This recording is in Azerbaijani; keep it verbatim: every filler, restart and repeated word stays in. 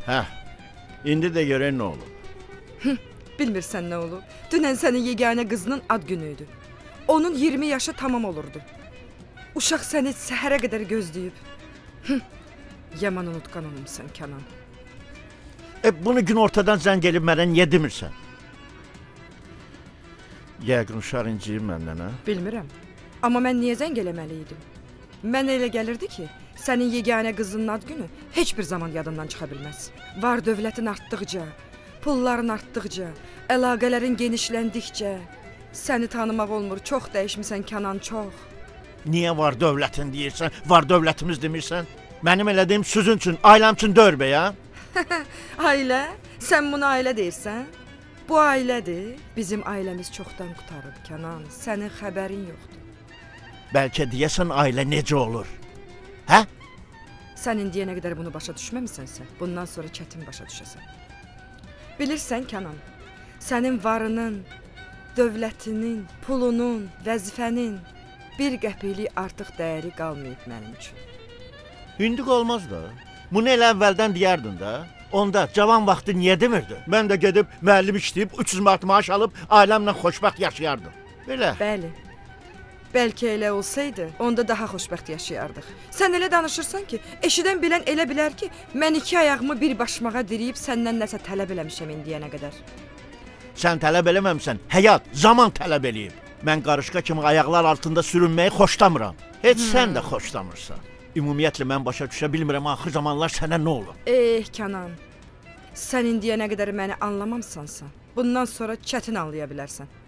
Hə, indi də görən nə olub? Bilmirsən nə olub? Dünən sənin yeganə qızının ad günüydü. Onun iyirmi yaşı tamam olurdu. Uşaq səni səhərə qədər gözləyib. Hı, yaman unutqan olmuşsan Kənan. E, bunu gün ortadan zəng elib mənə niyə demirsən? Yəqin uşaq inciyib məndən, hə? Bilmirəm. Amma mən niyə zəng eləməliydim? Mən elə gəlirdi ki, sənin yeganə qızının ad günü heç bir zaman yadından çıxa bilməz. Var dövlətin artdıqca, pulların artdıqca, əlaqələrin genişləndikcə səni tanımaq olmur, çox dəyişmisən Kənan, çox. Niyə var dövlətin deyirsən, var dövlətimiz demirsən? Mənim elədiyim sizin üçün, ailəm üçün deyil be ya. Ailə? Sən buna ailə deyirsən? Bu ailədir. Bizim ailəmiz çoxdan qutarıb Kənan, sənin xəbərin yoxdur. Bəlkə deyəsən ailə necə olur? Hə? Sən indiyənə qədər bunu başa düşməmisənsə, bundan sonra çətin başa düşəsən. Bilirsən Kənan, sənin varının, dövlətinin, pulunun, vəzifənin bir qəpiklik artıq dəyəri qalmayıb mənim üçün. İndi olmaz da. Bunu elə əvvəldən deyərdin də. Onda cavan vaxtı niyə demirdin? Mən də gedib müəllim işləyib üç yüz manat maaş alıb ailəmlə xoşbəxt yaşayardım. Belə. Bəli. Bəlkə elə olsaydı, onda daha xoşbəxt yaşayardıq. Sən elə danışırsan ki, eşidən bilən elə bilər ki, mən iki ayağımı bir başmağa diriyib səndən nəsə tələb eləmişəm indiyənə qədər. Sən tələb eləməmsən, həyat, zaman tələb eləyib. Mən qarışqa kimi ayaqlar altında sürünməyi xoşlamıram. Heç hmm. sən də xoşlamırsan. Ümumiyyətlə mən başa düşə bilmirəm, axır zamanlar sənə nə olur? Eh, Kənan, sən indiyənə qədər məni anlamamsansa, bundan sonra çətin anlaya bilərsən.